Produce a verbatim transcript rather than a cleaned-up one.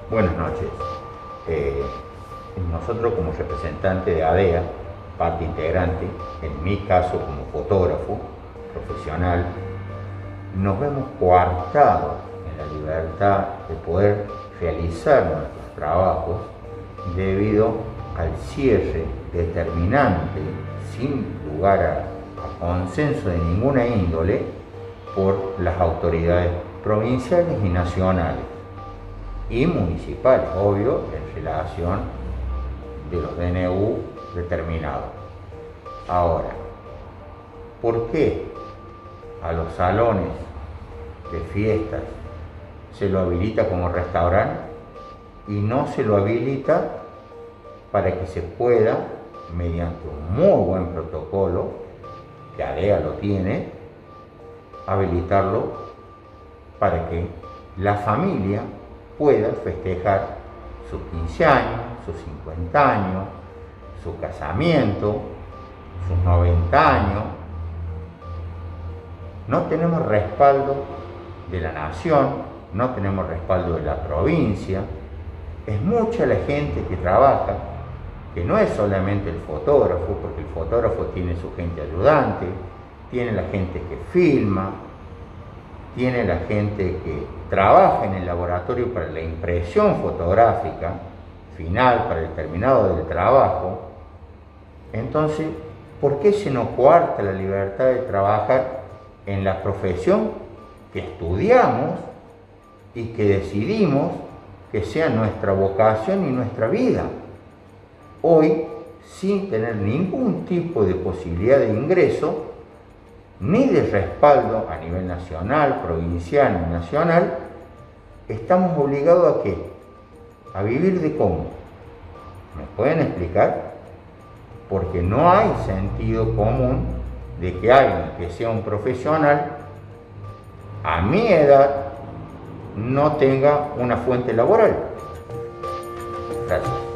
Buenas noches. Eh, nosotros como representante de ADEA, parte integrante, en mi caso como fotógrafo profesional, nos vemos coartados en la libertad de poder realizar nuestros trabajos debido al cierre determinante, sin lugar a, a consenso de ninguna índole, por las autoridades provinciales y nacionales y municipales, obvio, en relación de los D N U determinados. Ahora, ¿por qué a los salones de fiestas se lo habilita como restaurante y no se lo habilita para que se pueda, mediante un muy buen protocolo, que ADEA lo tiene, habilitarlo para que la familia pueda festejar sus quince años, sus cincuenta años, su casamiento, sus noventa años? No tenemos respaldo de la nación, no tenemos respaldo de la provincia. Es mucha la gente que trabaja, que no es solamente el fotógrafo, porque el fotógrafo tiene su gente ayudante, tiene la gente que filma, tiene la gente que trabaja en el laboratorio para la impresión fotográfica final, para el terminado del trabajo. Entonces, ¿por qué se nos coarta la libertad de trabajar en la profesión que estudiamos y que decidimos que sea nuestra vocación y nuestra vida? Hoy, sin tener ningún tipo de posibilidad de ingreso, ni de respaldo a nivel nacional, provincial y nacional, estamos obligados a ¿qué? A vivir de cómo. ¿Me pueden explicar? Porque no hay sentido común de que alguien que sea un profesional a mi edad no tenga una fuente laboral. Gracias.